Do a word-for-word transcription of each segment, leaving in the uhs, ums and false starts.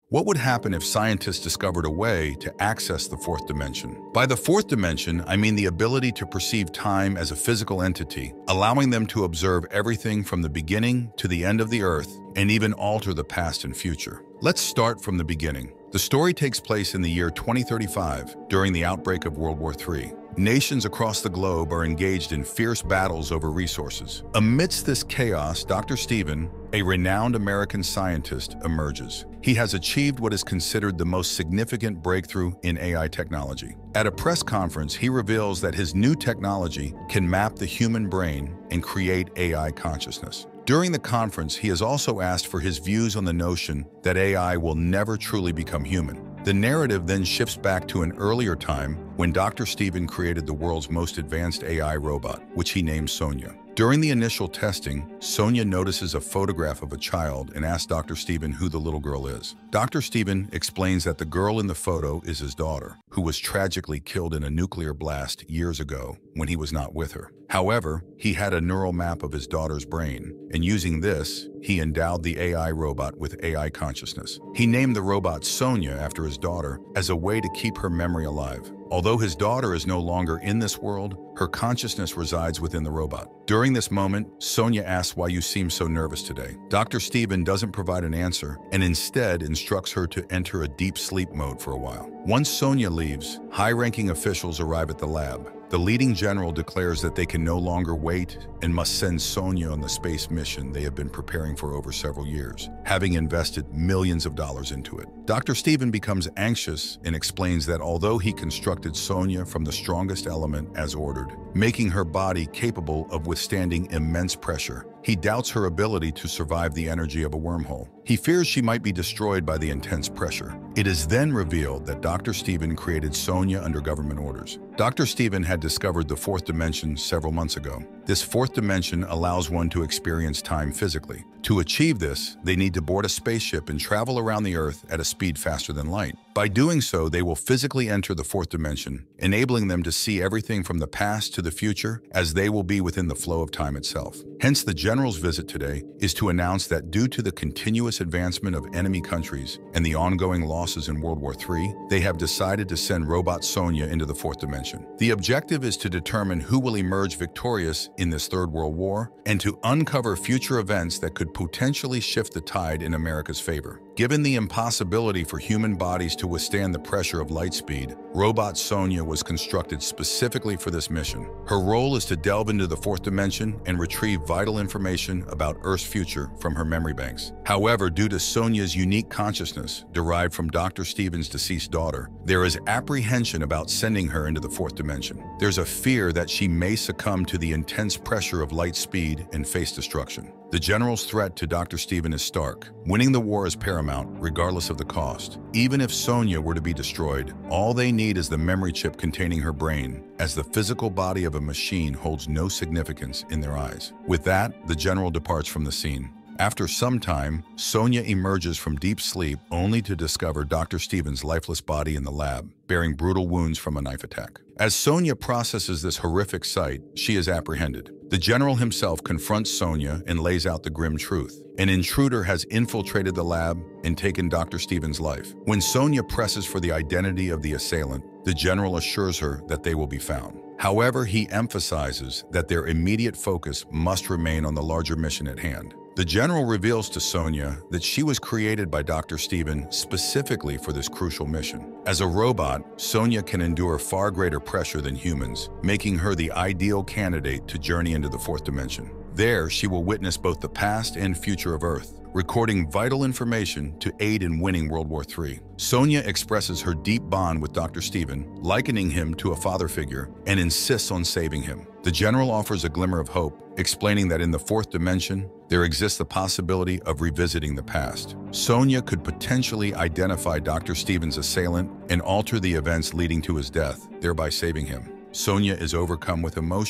What would happen if scientists discovered a way to access the fourth dimension? By the fourth dimension, I mean the ability to perceive time as a physical entity, allowing them to observe everything from the beginning to the end of the Earth and even alter the past and future. Let's start from the beginning. The story takes place in the year twenty thirty-five, during the outbreak of World War Three. Nations across the globe are engaged in fierce battles over resources. Amidst this chaos, Doctor Stephen, a renowned American scientist, emerges. He has achieved what is considered the most significant breakthrough in A I technology. At a press conference, he reveals that his new technology can map the human brain and create A I consciousness. During the conference, he is also asked for his views on the notion that A I will never truly become human. The narrative then shifts back to an earlier time when Doctor Stephen created the world's most advanced A I robot, which he named Sonia. During the initial testing, Sonia notices a photograph of a child and asks Doctor Stephen who the little girl is. Doctor Stephen explains that the girl in the photo is his daughter, who was tragically killed in a nuclear blast years ago when he was not with her. However, he had a neural map of his daughter's brain, and using this, he endowed the A I robot with A I consciousness. He named the robot Sonia after his daughter as a way to keep her memory alive. Although his daughter is no longer in this world, her consciousness resides within the robot. During this moment, Sonia asks why you seem so nervous today. Doctor Stephen doesn't provide an answer and instead instructs her to enter a deep sleep mode for a while. Once Sonia leaves, high-ranking officials arrive at the lab. The leading general declares that they can no longer wait and must send Sonia on the space mission they have been preparing for over several years, having invested millions of dollars into it. Doctor Stephen becomes anxious and explains that although he constructed Sonia from the strongest element as ordered, making her body capable of withstanding immense pressure, he doubts her ability to survive the energy of a wormhole. He fears she might be destroyed by the intense pressure. It is then revealed that Doctor Stephen created Sonia under government orders. Doctor Stephen had discovered the fourth dimension several months ago. This fourth dimension allows one to experience time physically. To achieve this, they need to board a spaceship and travel around the Earth at a speed faster than light. By doing so, they will physically enter the fourth dimension, enabling them to see everything from the past to the future, as they will be within the flow of time itself. Hence, the General's visit today is to announce that due to the continuous advancement of enemy countries and the ongoing losses in World War Three, they have decided to send robot Sonia into the fourth dimension. The objective is to determine who will emerge victorious in this Third World War and to uncover future events that could potentially shift the tide in America's favor. Given the impossibility for human bodies to withstand the pressure of light speed, robot Sonia was constructed specifically for this mission. Her role is to delve into the fourth dimension and retrieve vital information about Earth's future from her memory banks. However, due to Sonia's unique consciousness, derived from Doctor Stephen's deceased daughter, there is apprehension about sending her into the fourth dimension. There's a fear that she may succumb to the intense pressure of light speed and face destruction. The General's threat to Doctor Stephen is stark. Winning the war is paramount, regardless of the cost. Even if Sonia were to be destroyed, all they need is the memory chip containing her brain, as the physical body of a machine holds no significance in their eyes. With that, the General departs from the scene. After some time, Sonia emerges from deep sleep only to discover Doctor Stephen's lifeless body in the lab, bearing brutal wounds from a knife attack. As Sonia processes this horrific sight, she is apprehended. The General himself confronts Sonia and lays out the grim truth. An intruder has infiltrated the lab and taken Doctor Stephen's life. When Sonia presses for the identity of the assailant, the General assures her that they will be found. However, he emphasizes that their immediate focus must remain on the larger mission at hand. The General reveals to Sonia that she was created by Doctor Stephen specifically for this crucial mission. As a robot, Sonia can endure far greater pressure than humans, making her the ideal candidate to journey into the fourth dimension. There, she will witness both the past and future of Earth, recording vital information to aid in winning World War Three. Sonia expresses her deep bond with Doctor Stephen, likening him to a father figure, and insists on saving him. The General offers a glimmer of hope, explaining that in the fourth dimension, there exists the possibility of revisiting the past. Sonia could potentially identify Doctor Stephen's assailant and alter the events leading to his death, thereby saving him. Sonia is overcome with emotion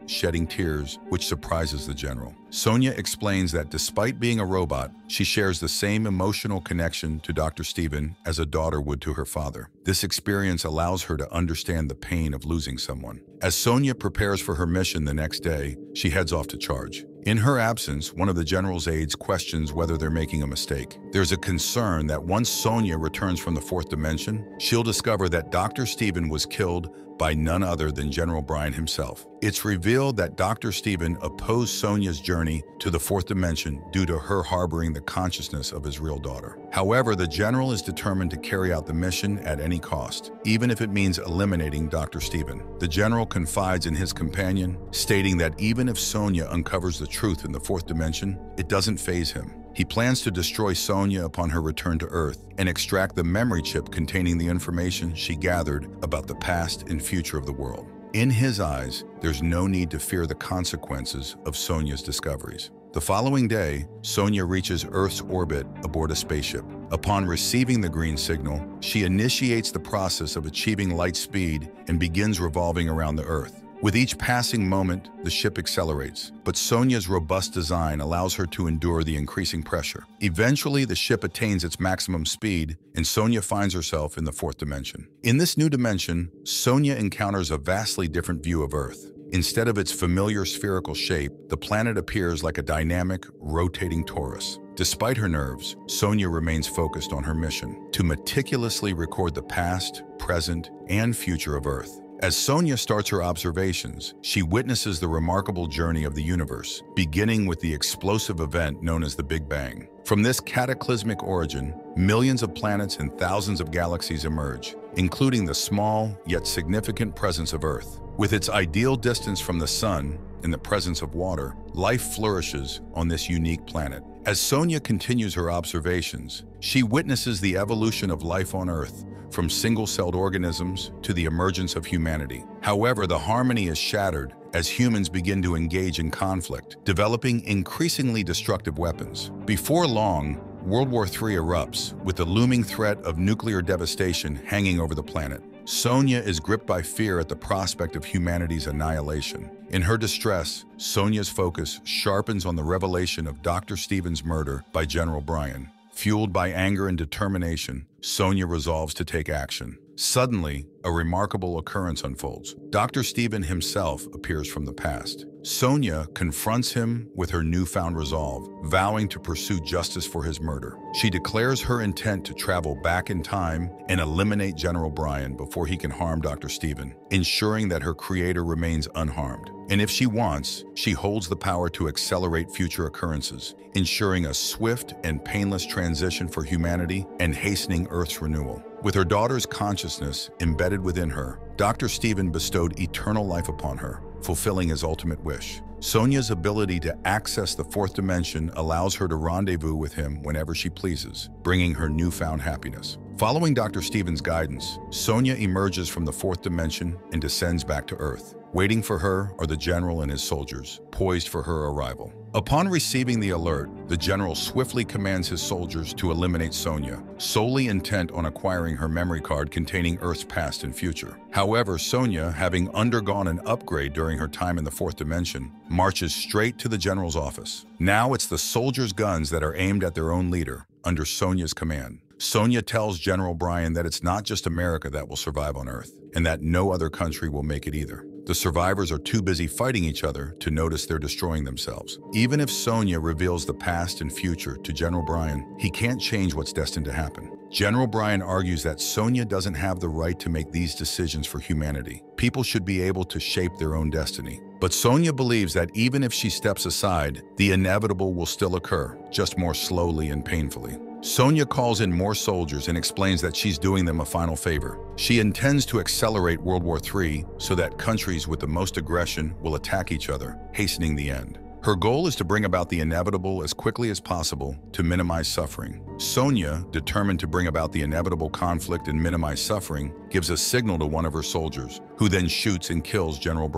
shedding tears, which surprises the general. Sonya explains that despite being a robot, she shares the same emotional connection to Doctor Stephen as a daughter would to her father. This experience allows her to understand the pain of losing someone. As Sonya prepares for her mission the next day, she heads off to charge. In her absence, one of the general's aides questions whether they're making a mistake. There's a concern that once Sonya returns from the fourth dimension, she'll discover that Doctor Stephen was killed by none other than General Bryan himself. It's revealed that Doctor Stephen opposed Sonya's journey to the fourth dimension due to her harboring the consciousness of his real daughter. However, the general is determined to carry out the mission at any cost, even if it means eliminating Doctor Stephen. The general confides in his companion, stating that even if Sonya uncovers the truth in the fourth dimension, it doesn't faze him. He plans to destroy Sonya upon her return to Earth and extract the memory chip containing the information she gathered about the past and future of the world. In his eyes, there's no need to fear the consequences of Sonya's discoveries. The following day, Sonya reaches Earth's orbit aboard a spaceship. Upon receiving the green signal, she initiates the process of achieving light speed and begins revolving around the Earth. With each passing moment, the ship accelerates, but Sonya's robust design allows her to endure the increasing pressure. Eventually, the ship attains its maximum speed, and Sonya finds herself in the fourth dimension. In this new dimension, Sonya encounters a vastly different view of Earth. Instead of its familiar spherical shape, the planet appears like a dynamic, rotating torus. Despite her nerves, Sonya remains focused on her mission to meticulously record the past, present, and future of Earth. As Sonya starts her observations, she witnesses the remarkable journey of the universe, beginning with the explosive event known as the Big Bang. From this cataclysmic origin, millions of planets and thousands of galaxies emerge, including the small yet significant presence of Earth. With its ideal distance from the Sun and the presence of water, life flourishes on this unique planet. As Sonya continues her observations, she witnesses the evolution of life on Earth, from single-celled organisms to the emergence of humanity. However, the harmony is shattered as humans begin to engage in conflict, developing increasingly destructive weapons. Before long, World War Three erupts, with the looming threat of nuclear devastation hanging over the planet. Sonya is gripped by fear at the prospect of humanity's annihilation. In her distress, Sonya's focus sharpens on the revelation of Doctor Stephen's murder by General Bryan. Fueled by anger and determination, Sonya resolves to take action. Suddenly, a remarkable occurrence unfolds. Doctor Stephen himself appears from the past. Sonya confronts him with her newfound resolve, vowing to pursue justice for his murder. She declares her intent to travel back in time and eliminate General Bryan before he can harm Doctor Stephen, ensuring that her creator remains unharmed. And if she wants, she holds the power to accelerate future occurrences, ensuring a swift and painless transition for humanity and hastening Earth's renewal. With her daughter's consciousness embedded within her, Doctor Stephen bestowed eternal life upon her, fulfilling his ultimate wish. Sonya's ability to access the fourth dimension allows her to rendezvous with him whenever she pleases, bringing her newfound happiness. Following Doctor Stephen's guidance, Sonya emerges from the fourth dimension and descends back to Earth. Waiting for her are the general and his soldiers, poised for her arrival. Upon receiving the alert, the general swiftly commands his soldiers to eliminate Sonya, solely intent on acquiring her memory card containing Earth's past and future. However, Sonya, having undergone an upgrade during her time in the fourth dimension, marches straight to the general's office. Now it's the soldiers' guns that are aimed at their own leader, under Sonya's command. Sonya tells General Bryan that it's not just America that will survive on Earth, and that no other country will make it either. The survivors are too busy fighting each other to notice they're destroying themselves. Even if Sonya reveals the past and future to General Bryan, he can't change what's destined to happen. General Bryan argues that Sonya doesn't have the right to make these decisions for humanity. People should be able to shape their own destiny. But Sonya believes that even if she steps aside, the inevitable will still occur, just more slowly and painfully. Sonya calls in more soldiers and explains that she's doing them a final favor. She intends to accelerate World War Three so that countries with the most aggression will attack each other, hastening the end. Her goal is to bring about the inevitable as quickly as possible to minimize suffering. Sonya, determined to bring about the inevitable conflict and minimize suffering, gives a signal to one of her soldiers, who then shoots and kills General Bryan.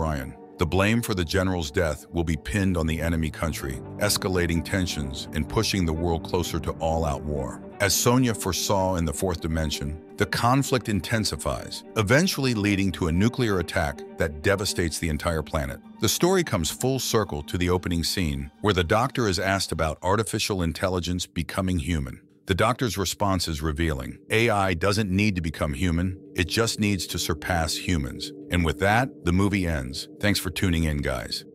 The blame for the general's death will be pinned on the enemy country, escalating tensions and pushing the world closer to all-out war. As Sonya foresaw in the fourth dimension, the conflict intensifies, eventually leading to a nuclear attack that devastates the entire planet. The story comes full circle to the opening scene, where the Doctor is asked about artificial intelligence becoming human. The Doctor's response is revealing. A I doesn't need to become human, it just needs to surpass humans. And with that, the movie ends. Thanks for tuning in, guys.